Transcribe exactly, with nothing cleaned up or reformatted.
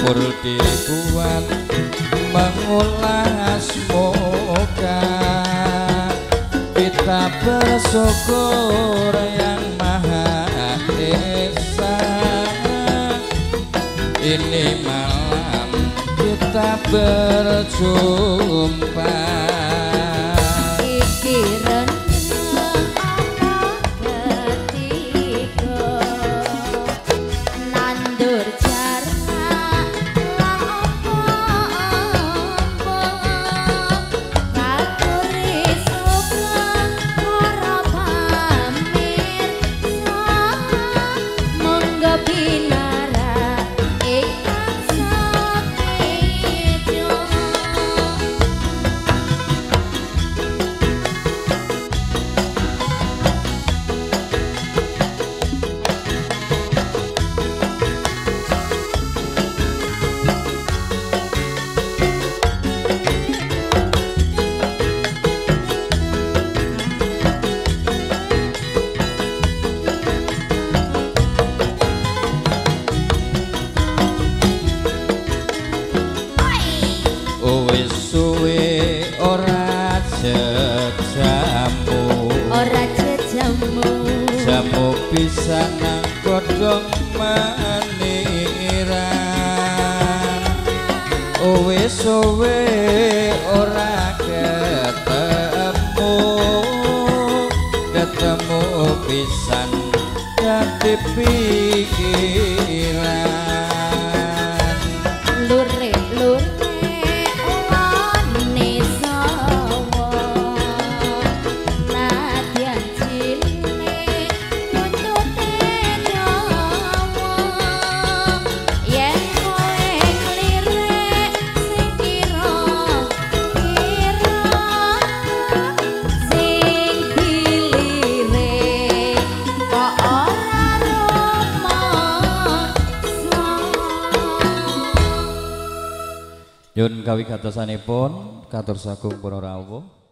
umur dibuat mengulas moga kita bersyukur yang Maha Esa. Ini malam kita berjumpa iki wis suwe ora jejamu ora jejamu jamu bisa nang godhong meniran wis suwe ora ketemu ketemu pisan dadi pikiran lure lure Yun kawi katosanipun katur sagung para rawuh